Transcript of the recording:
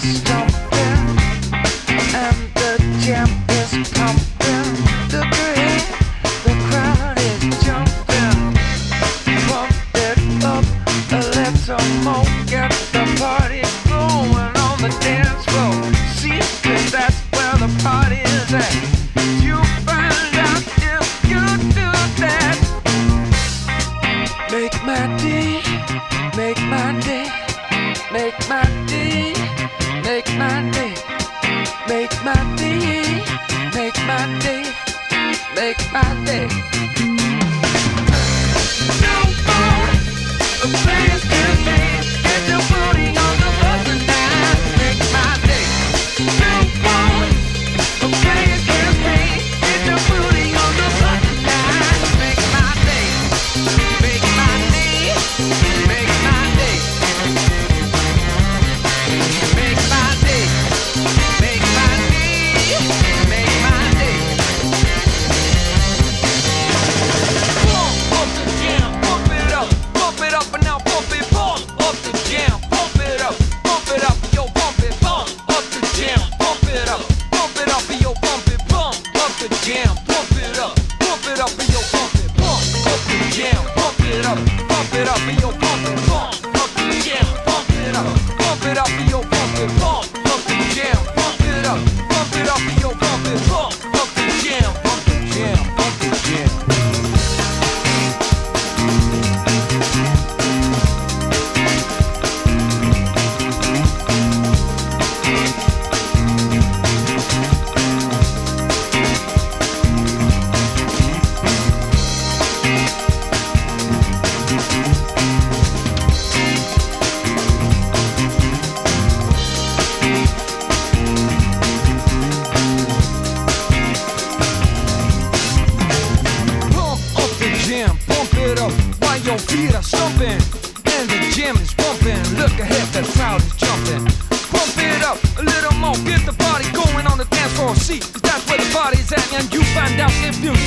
stomping, and the jam is pumping. Look ahead, the crowd is jumping. Pump it up a little more, get the party going on the dance floor. See, that's where the party is at. You find out if you do that. Make my day, make my day, make my day, make my day, make my day, make my day, make my day. No more players can pay. Get your booty on the bus tonight. Make my day. No more players can pay. Get your booty on the bus tonight. Make my day. Make my day. Make my day. Make my day. Make my day. Make my day. Pump up the jam, pump it up and now pump it, pump up the jam, pump it up, yo, pump it, pump up the jam, pump it up, yo, pump it, pump up the jam, pump it up, yo, pump it, pump up the jam, pump it up, yo, pump it, pump up the jam, pump it up, yo, pump it, pump up the jam, pump it up, yo, pump it, pump up the jam, pump the jam, pump the jam. Pump it up while your feet are stomping and the jam is pumping. Look ahead, the crowd is jumping. Pump it up a little more, get the party going on the dance floor. See, 'cause that's where the party's at, and you find out if you